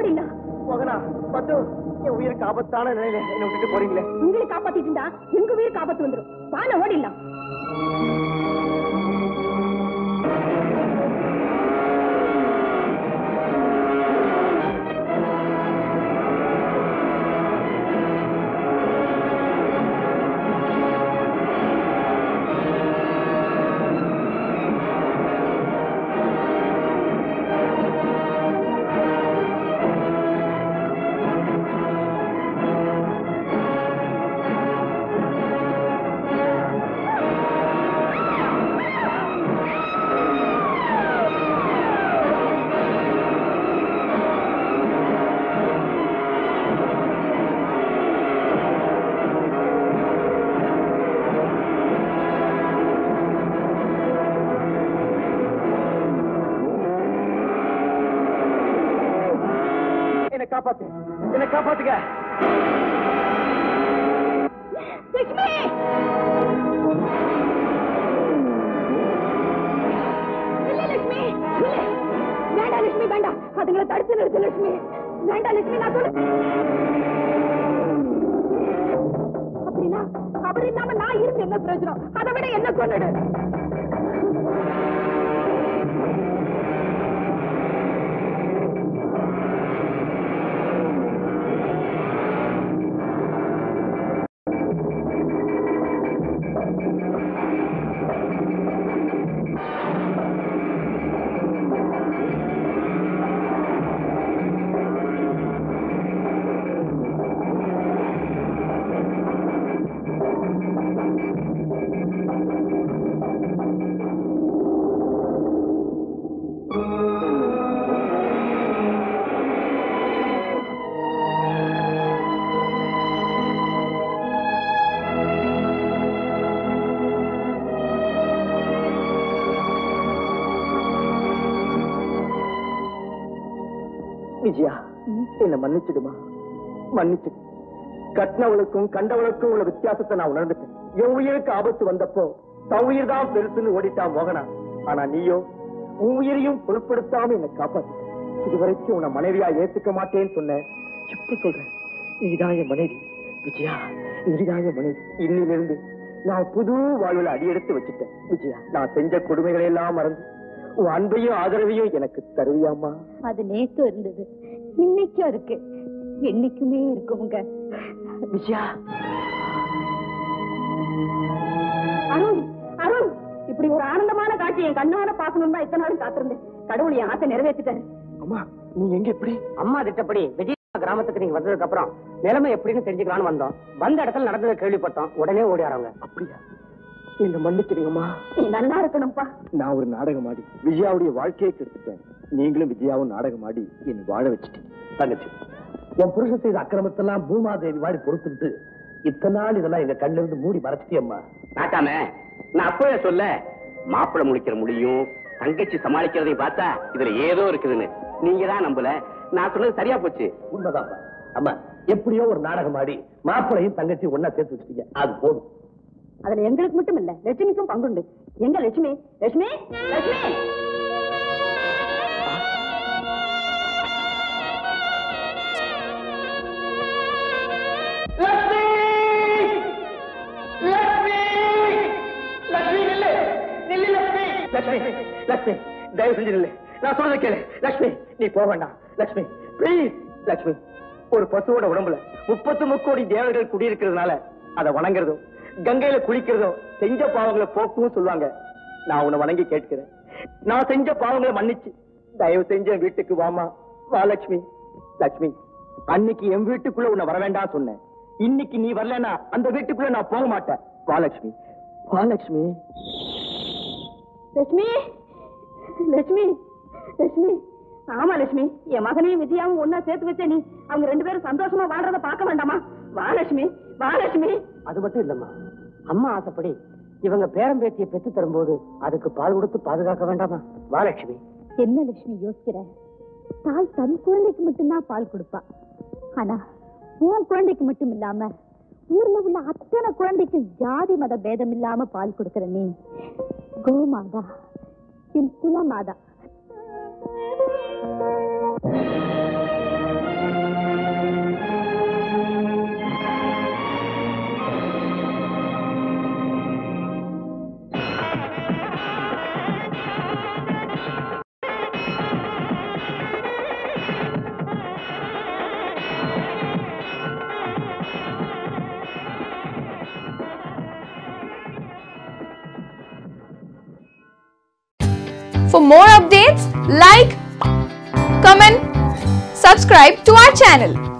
ஓடிடலாம். மோகனா, பத்து என் உயிருக்கு ஆபத்தான நிலையில என்ன விட்டுட்டு போறீங்களே. உங்களை காப்பாத்திட்டு எங்க உயிருக்கு ஆபத்து வந்துடும். வான ஓடிடலாம். என்ன காப்பாத்துங்க. லட்சுமி, இல்ல லட்சுமி, வேண்டாம் லட்சுமி, வேண்டாம். அதுங்களை தடுத்து நிறுத்து லட்சுமி. வேண்டாம் லட்சுமி, நான் சொல்ல. அப்படின்னா அவர் இல்லாம நான் இருந்து என்ன பிரயோஜனம்? அதை விட என்ன கொண்டுடு. விஜயா, என்ன மன்னிச்சிடுமா, மன்னிச்சிடு. கட்டினவளுக்கும் கண்டவளுக்கும் உள்ள வித்தியாசத்தை நான் உணர்ந்துட்டேன். என் உயிருக்கு ஆபத்து வந்தப்போ தன் உயிர் தான் பெருசுன்னு ஓடிட்டான் மோகனா. ஆனா நீயோ உன் உயிரையும் பொருட்படுத்தாம என்னை காப்பாத்து. இதுவரைக்கும் உன்னை மனைவியா ஏத்துக்க மாட்டேன்னு சொன்னேன். இப்ப சொல்றேன், நீதான் என் மனைவி விஜயா, நீதான் என் மனைவி. இன்னிலிருந்து நான் புது வாழ்வுல அடியெடுத்து வச்சுட்டேன். விஜயா, நான் செஞ்ச கொடுமைகளை எல்லாம் மறந்து உன் அன்பையும் ஆதரவையும் எனக்கு தருவியாமா? அது நேத்து இருந்தது, இன்னைக்கும் இருக்கு, என்னைக்குமே இருக்குங்க. விஜயா. அருண், அருண், இப்படி ஒரு ஆனந்தமான காட்சி என் கண்ணால பாக்கணும் தான் இத்தனை நாள் காத்திருந்தேன். கடவுள் என் ஆசை நிறைவேற்றிட்டாரு. அம்மா, நீ எங்க எப்படி? அம்மா திட்டப்படி விஜய் கிராமத்துக்கு நீங்க வந்ததுக்கு அப்புறம் நிலைமை எப்படின்னு தெரிஞ்சுக்கலான்னு வந்தோம். வந்த இடத்துல நடந்ததை கேள்விப்பட்டோம். உடனே ஓடியாரவங்க. அப்படியா? என்ன மன்னிச்சிடுங்கம்மா. நீ நல்லா இருக்கணும்ப்பா. நான் ஒரு நாடகம் ஆடி விஜயாவுடைய வாழ்க்கையை கெடுத்துட்டேன். நீங்களும் விஜயாவும் நாடகம் ஆடி என்னை வாழ வச்சுட்டீங்க. தங்கச்சி, உன் புருஷன் செய்த அக்கிரமத்தெல்லாம் பூமாதேவி வாடி பொறுத்துக்கிட்டு இத்தனை நாள் இதெல்லாம் எங்க கண்ணில இருந்து மூடி மறைச்சிட்டியம்மா. நாட்டாம, நான் அப்பவே சொல்ல, மாப்பிள்ளை முடிக்கிற முடியும் தங்கச்சி சமாளிக்கிறதையும் பார்த்தா இதுல ஏதோ இருக்குதுன்னு நீங்க தான் நம்பல. நான் சொன்னது சரியா போச்சு. உண்மைதான்ப்பா. அம்மா, எப்படியோ ஒரு நாடகம் ஆடி மாப்பிளையும் தங்கச்சி ஒன்னா சேர்த்து வச்சுட்டீங்க. அது போதும். அதுல எங்களுக்கு மட்டும் இல்ல, லட்சுமிக்கும் பங்குண்டு. எங்க லட்சுமி? லட்சுமி, லட்சுமி. லட்சுமி, தயவு செஞ்சு நில்லு. நான் சொல்றத கேளு. லட்சுமி, நீ போக வேண்டாம். லட்சுமி, பிளீஸ். லட்சுமி, ஒரு பசுவோட உடம்புல 33 கோடி தேவர்கள் குடியிருக்கிறதுனால அதை வணங்குறதும் கங்கையில குளிக்கிறதும் செஞ்ச பாவங்களை போக்கும் சொல்லுவாங்க. நான் உன்னை வணங்கி கேட்கிறேன். நான் செஞ்ச பாவங்களை மன்னிச்சு தயவு செஞ்ச வீட்டுக்கு வாமா. வா லட்சுமி. லட்சுமி, அன்னைக்கு என் வீட்டுக்குள்ள உன்னை வர வேண்டாம் சொன்னேன். இன்னைக்கு நீ வரலன்னா அந்த வீட்டுக்குள்ள நான் போக மாட்டேன். வா லட்சுமி, வா லட்சுமி. லட்சுமி, லட்சுமி, லட்சுமி. ஆமா லட்சுமி, என் மகனையும் விஜயாவும் ஒன்னா சேர்த்து வச்ச நீ அவங்க 2 பேரும் சந்தோஷமா வாழ்றத பார்க்க வேண்டாமா? வா லட்சுமி, வா லட்சுமி. அது மட்டும் இல்லம்மா, அம்மா ஆசைப்படி இவங்க பேரம்பேத்தியை பெற்று தரும்போது அதுக்கு பால் கொடுத்து பாதுகாக்க வேண்டாமா? வாலட்சுமி. என்ன லட்சுமி யோசிக்கிற? தாய் தன் குழந்தைக்கு மட்டும்தான் பால் கொடுப்பா. ஆனா உன் குழந்தைக்கு மட்டும் இல்லாம ஊர்ல உள்ள அத்தனை குழந்தைக்கு ஜாதி மத பேதம் இல்லாம பால் கொடுக்கிற நீ கோமாதா, என் Kulamatha. For more updates, like, comment, subscribe to our channel.